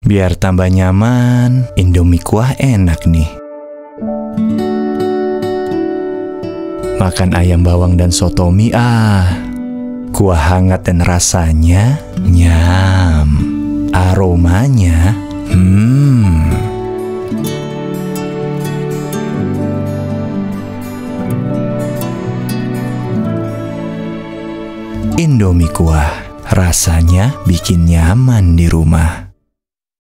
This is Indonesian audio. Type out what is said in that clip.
Biar tambah nyaman, Indomie kuah enak nih. Makan ayam bawang dan soto mie kuah hangat dan rasanya nyam. Aromanya Indomie kuah, rasanya bikin nyaman di rumah.